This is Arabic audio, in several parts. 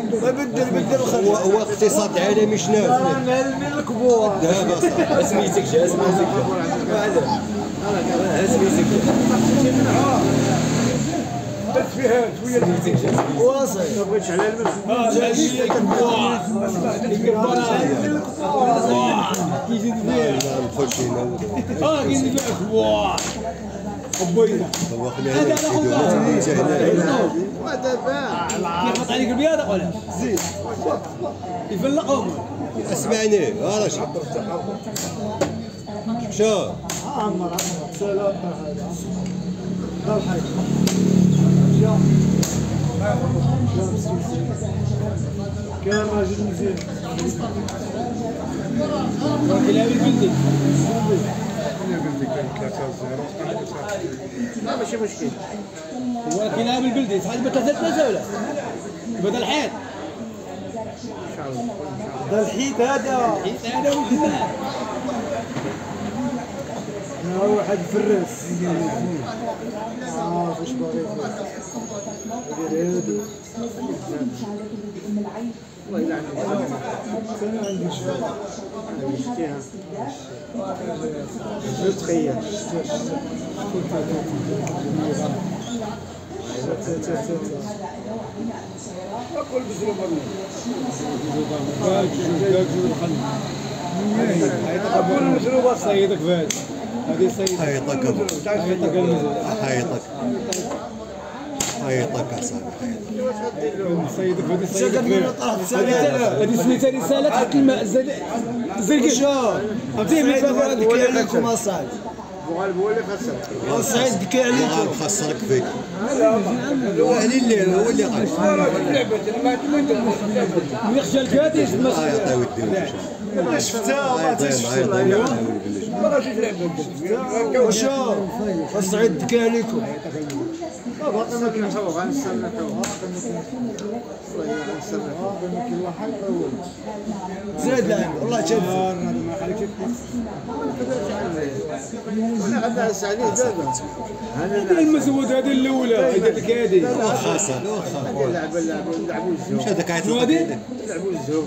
بدل هو اقتصاد عالمي شنو؟ انا من الكبور دابا سميتك جا سميتك درت فيها شويه واصل ما بغيتش على الملح جاي كنبوع كيزيد فيها نخش هنا كيزيد فيها كبوع قبيله هو خلينا نمشيو ودابا كيحط عليك البياضه ولا زيد يفلقهم اسمعني راشد شو عمر سلام هذا كان راجل مزيان كلاب البلدي لا ماشي مشكل هو كلاب البلدي صحيح بثلاثة ولا بدل الحيط ان شاء الله ده الحيط هذا والجمال هو واحد فرس واش باغي يدير والله الا عندي عندي شفتيها شفت تخيل اكل بزلوبه اكل بزلوبه صيدك فهد هذه صيدك حيطك اصاحبي صيدك هذه سميتها رساله تحت الماء زرقاء فهمتي ملي تفكر عليكم اصاحبي هو اللي خسرك سعيد بكي عليكم خسرك فيك هو الليل هو اللي قال ملي خشى الكاتيش يعطيو الدين شفتها وشو الصعيد بكي عليكم باقي ما كنحسبو غنسلحو زيد والله شد ما خليك انا غدا نسى عليه دابا هذا المزود هذه الاولى هذا الكادي خاصه لعبوا الزهور مش هذاك عيط لك لعبوا الزهور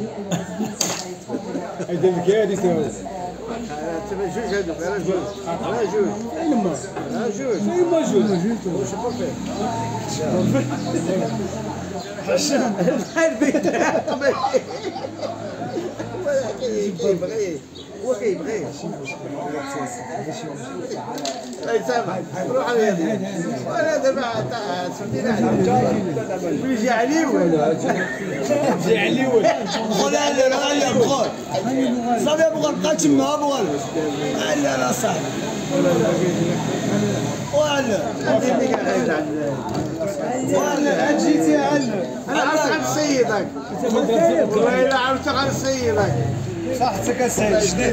هذا الكادي تو تبع جوج هذوك راه جوج راه جوج واش بوفي حشام هو كيبغي اي سامح روح على وانا دابا سمينا يجي عليول يجي عليول قول علي راه بغول صافي بغول بقى تما بغول لا لا صاحبي ولا جيتي انا عرفت غنسيدك والله الا عرفت غنسيدك صحتك اسعد جديد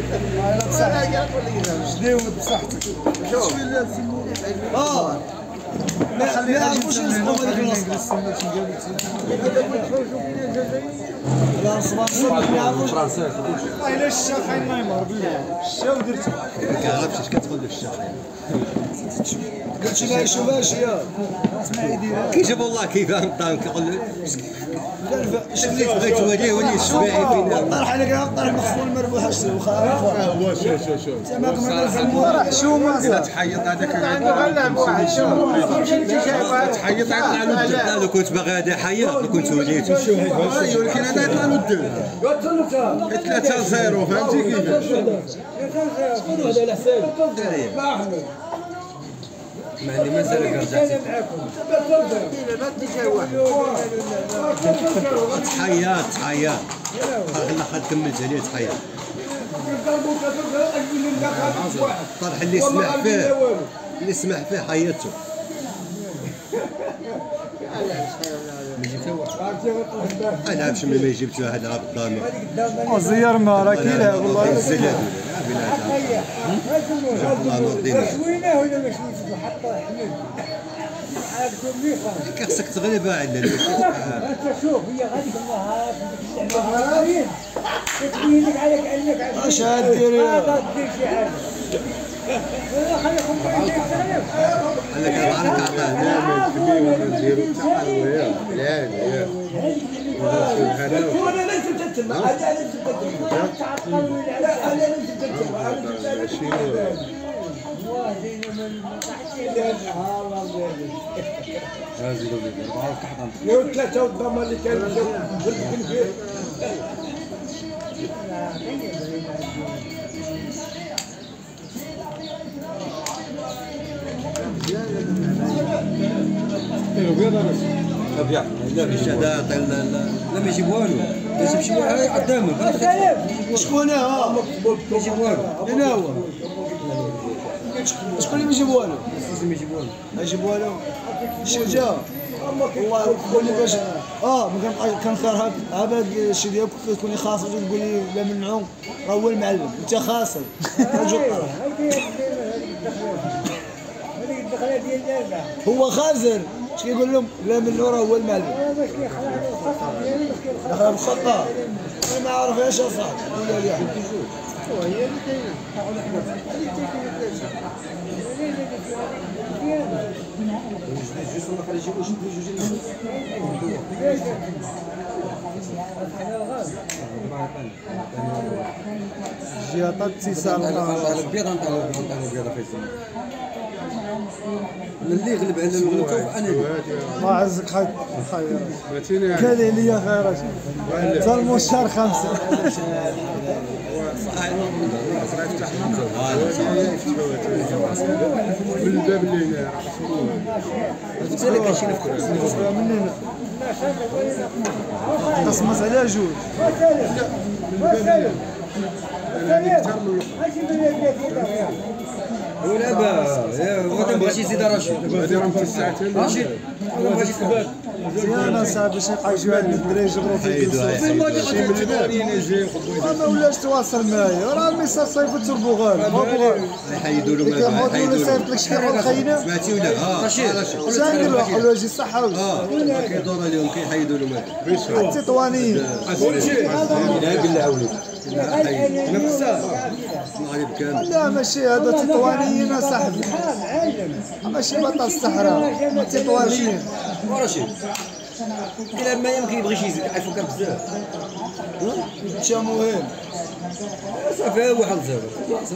جديد بصحتك شوف ما يعرفوش يلصقوا هذيك الوصفه لا صباح ما يعرفوش والله الا الشاخ عين نايمر بالله الشا ودرتو ما كنعرفش اش كتقول للشا قلت لها شوف اش هي كيجيب والله كيف نطان كيقول له شنو بغيت توريه ولي السباعي فينا الطرح انا كان الطرح مخفول مربوح هو شوف راح شو ما تحيط هذاك تحيط عطنا له الدم لو كنت باغي هذا حيط لو كنت وليت ولكن هذا عطنا له الدم 3-0 فهمتي كيفاش شكون هذا الحساب مع اللي مازال رجعتي تحيات خلنا كملت عليه تحيات الطرح اللي سمح فيه حياته انا عارف شنو ما جبت واحد عبد الضامن زير ما راه كاينه والله الزلال شويناه ولا ما شويش حتى حمل خاصك تغلب على انت شوف هي غادي والله كتبين لك عليك انك اش دير شي حاجه خليكم قال لك انا عارف عطاه كبير ونديرو تاع لا انا ليس متتم انا ليس متتم لا انا ليس متتم يا ثلاثة والضمان اللي كانوا ابيض لا باش هذا لا ما يجيب والو ما يجيبش والو قدامك شكون ها ما يجيب والو انا هو شكون اللي ما يجيب والو ما يجيب والو ما يجيب والو شجاع والله قول لي باش ما كان خير هذا الشيء ديالك تكون خاسر وتقول لي لا منعو راه هو المعلم انت خاسر هو خاسر اش كيقول لهم لا منعو راه هو المعلم دخل بالخطه ما عرفهاش اصاحبي ولا لا هي اللي جياطات اتصال البيض نطلعوا البيض في الزمن اللي يغلب على الغلب انا ما عزك خير كان لي خيرات ظلموا الشهر 5 من الباب اللي هنا منين قسمت عليها جوج ولا با بغيتي يزيد رشيد هذه راه متسعه رشيد بغيتي تكبر مزيان صاحبي باش يبقى يجيو عند الدراري يجبروا فيه ما ولاش تواصل معايا راه الميساج صايفط البوغال يحيدوا له ما يحيدوا له صايفط لك شحال من خاينه سمعتي ولا رشيد شندير له حلو يجي الصحاوي كيدور عليهم كيحيدوا له مال التطوانيين لا بالعولي نقصا المغرب كامل لا ماشي هذا تطوانيين اصاحبي ماشي بطل الصحراء تطوانيين ورشيد كلام ما يمكن يبغيش يزيد يفكر بزاف انت مهم صافي واحد زيرو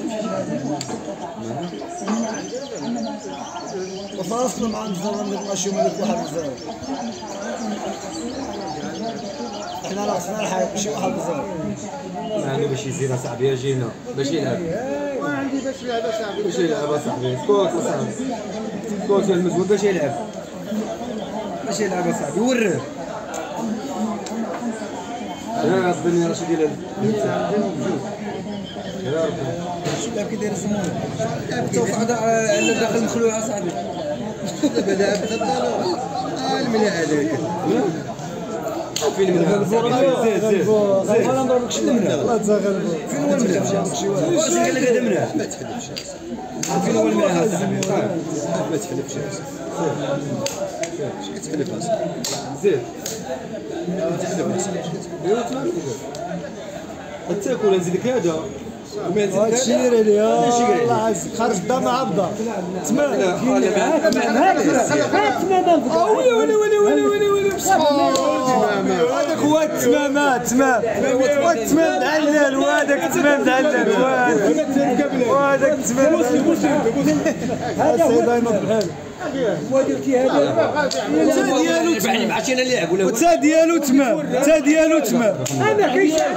وفرصنا مع نظام نتماشيو مالك واحد زيرو احنا راسنا الحياة ماشي واحد زيرو يعني باش يزيد اصاحبي يجينا باش يلعب ما عندي باش يلعب اصاحبي باش يلعب اصاحبي سكوت اصاحبي سكوت يا المزود باش يلعب اصاحبي وريه يا ربي رشيد ديال يا ربي شو لعب كيدير الزمون توقع على داخل مخلوع اصاحبي دابا لعب تطالو المليح هذاك فين من هذا زيد انا نضربك شنو من هذا الله تغلب فين هو المليح واش قال لك هذا منها ما تحلفش فين هو المليح اصاحبي ما تحلفش شي كتحلف اصاحبي زيد تاكل نزيدك هذا وما نزيدك هذا شير عليها الله يعزك خرج الدم عبده تمام هذاك هو التمامات تمام والتمام دعلال وهذاك التمام دعلال وهذاك التمام هذا سيدي بحال ودرتي هذا تا ديالو تمام تا ديالو تمام انا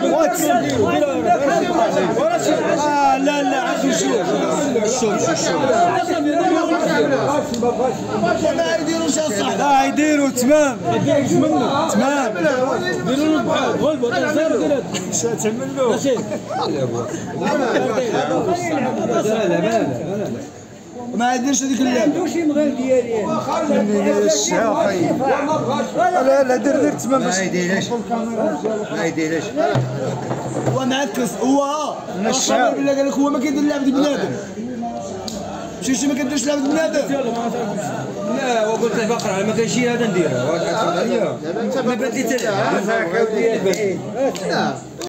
لا لا عندي شوف ما يديروش اصاحبي لا يديروا تمام تمام ديروا له بحال هو البطل زيرو ديال هذا تعمل له ماشي ما يديرش هذيك اللعبه ما عندوش المغال ديالي منين الشعا خايب لا لا دير تمام ما يديرش هو معكس هو الشعا بالله قال لك هو ما كيدير لعبه بنادم مشيتي ما كديرش لعبه بنادم لا وقلت له بقرا ما كاين شي هذا نديرها ما بات لي حتى لا